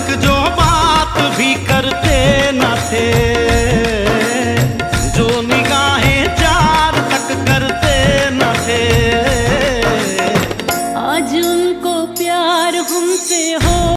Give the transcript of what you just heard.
तक जो बात भी करते न थे, जो निगाहें 4 तक करते न थे, आज उनको प्यार हमसे